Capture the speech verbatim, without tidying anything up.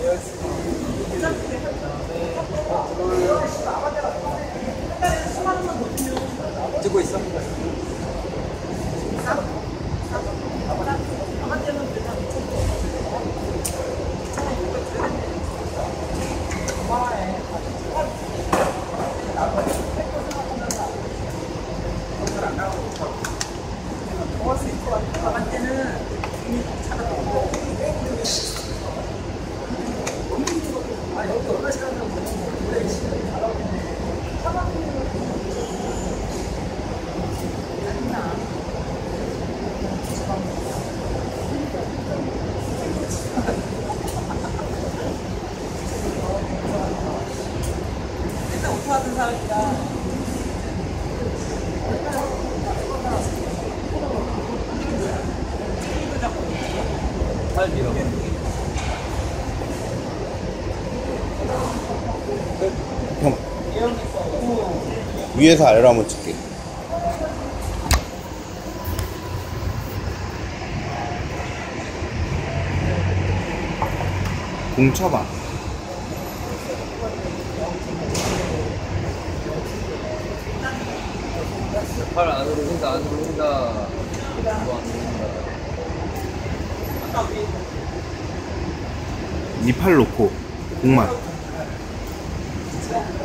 찍고 있어? 하던 사람이라 팔 밀어. 형 위에서 아래로 한번 찍게. 공 쳐봐. 팔 안으로 흰다, 안으로 흰다. 니 팔 놓고 공만.